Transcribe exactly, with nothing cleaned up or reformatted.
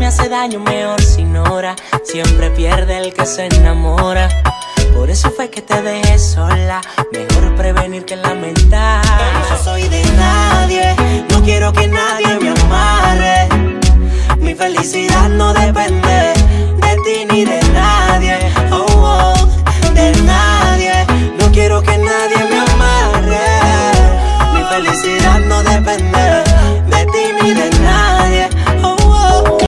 hace daño mejor se ignora. Siempre pierde el que se enamora. Por eso fue que te dejé sola. Mejor prevenir que lamentar. No soy de nadie, no quiero que nadie me amarre. Mi felicidad no depende de ti ni de nadie. Oh, oh, de nadie. No quiero que nadie me